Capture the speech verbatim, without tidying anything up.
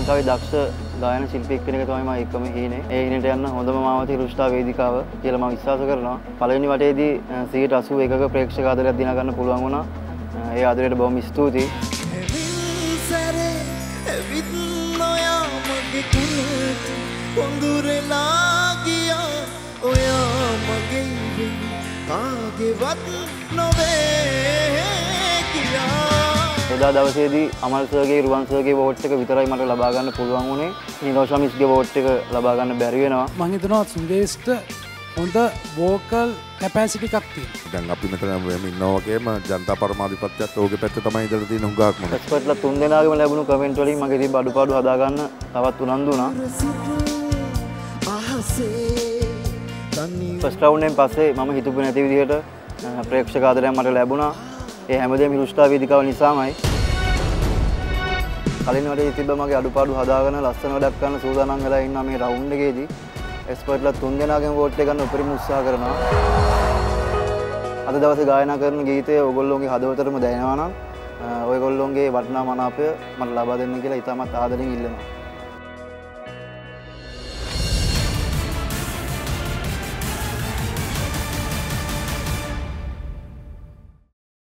ලංකාවේ දක්ෂ ගායන ශිල්පියෙක් කෙනෙක් තමයි මම එකම හීනේ. ඒ හීනට යන්න හොඳම මාවත හිරු ස්ටාර් වේදිකාව කියලා මම විශ්වාස කරනවා. පළවෙනි වටේදී සියයට අසූ එකක ප්‍රේක්ෂක ආදරයක් දිනා ගන්න පුළුවන් වුණා. ඒ ආදරයට බොහොම ස්තුතියි. එදා දවසේදී අමල් සර්ගේ රුවන් සර්ගේ වෝට් එක විතරයි මට ලබා ගන්න පුළුවන් වුණේ. නිරෝෂා මිස්ගේ වෝට් එක ලබා ගන්න බැරි වෙනවා. මම හිතනවා සුදේෂ්ට හොඳ වෝකල් කැපැසිටි එකක් තියෙනවා. දැන් අපි මෙතන මෙහෙම ඉන්නවා වගේම ජනතා පරමාධිපත්‍යයත් ඕකේ පැත්තේ තමයි ඉඳලා තියෙන හුඟක්ම. එක්ස්පර්ට්ලා තුන් දෙනාගේම ලැබුණු කමෙන්ට් වලින් මගේ තිබ්බ අඩුපාඩු හදා ගන්න තවත් උනන්දු වුණා. ෆස්ට් රවුන්ඩ් එකෙන් පස්සේ මම හිතුවේ නැති විදිහට ප්‍රේක්ෂක ආදරයක් මට ලැබුණා. ඒ හැමදේම හිරු ස්ටාර් වේදිකාව නිසාමයි. කලින් වලේ තිබ්බ මගේ අඩුපාඩු හදාගෙන ලස්සන වැඩක් කරන්න සූදානම් වෙලා ඉන්නවා මේ රවුන්ඩ් එකේදී. එක්ස්පර්ට්ලා තුන් දෙනාගෙන් වෝට් එක ගන්න උපරිම උත්සාහ කරනවා. අද දවසේ ගායනා කරන ගීතය ඔයගොල්ලෝගේ හදවතටම දැනෙනවා නම් ඔයගොල්ලෝගේ වටිනා මනාපය මට ලබා දෙන්න කියලා ඉතාමත් ආදරෙන් ඉල්ලනවා.